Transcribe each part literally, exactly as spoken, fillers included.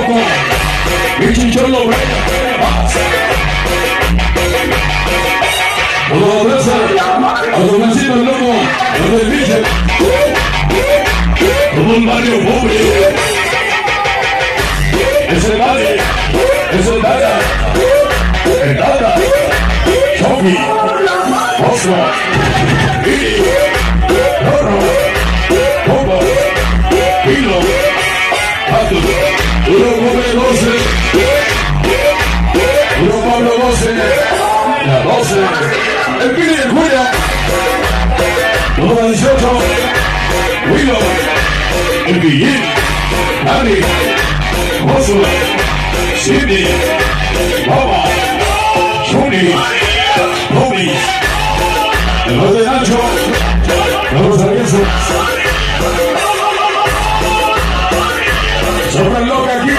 loco, mi chinchón lo brega. Uno de esos, a los vecinos loco, los del biche. Como un barrio pobre. Es el barrio, es el Dada, el Dada, Choki, Oso, Giri, Rorro, Popo, Pilo, Pato, uno Pobre doce, uno Pablo doce, la doce, el Pili de Julio, uno dieciocho, Willow, el Guillín, Dani, Oso, Sidney, Baba, Johnny, Bobby, el los de Nacho, los traviesos, sobre el loca aquí,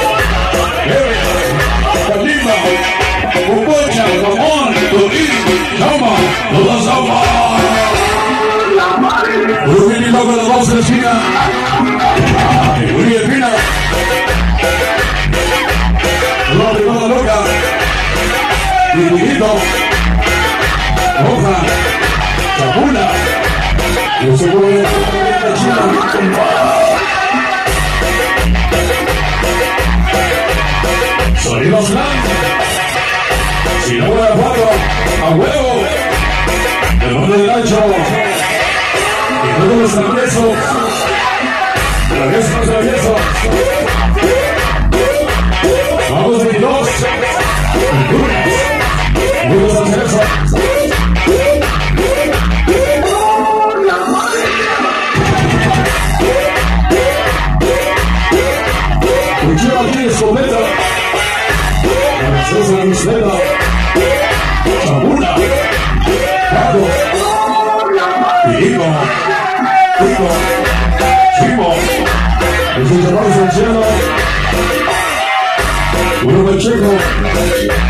Calima, Cupocha, Ramón, Turín, Chama, los Zama, Rubén y loco de la voz de China, Uriel Pina, la privada loca, Dirigito, Roja, Chapula, yo seguro de la China, Sonidos Blanc, si no voy a cuatro, a huevo, el nombre de Nacho, y todos los traviesos, traviesos, traviesos, vamos veintidós, Muchos accesos. Cuchillo aquí de escopeta. Francesa de bicicleta. Chabula. Paco. Pico. Pico. Chimo. Los encerrados del cielo. Uno del Checo.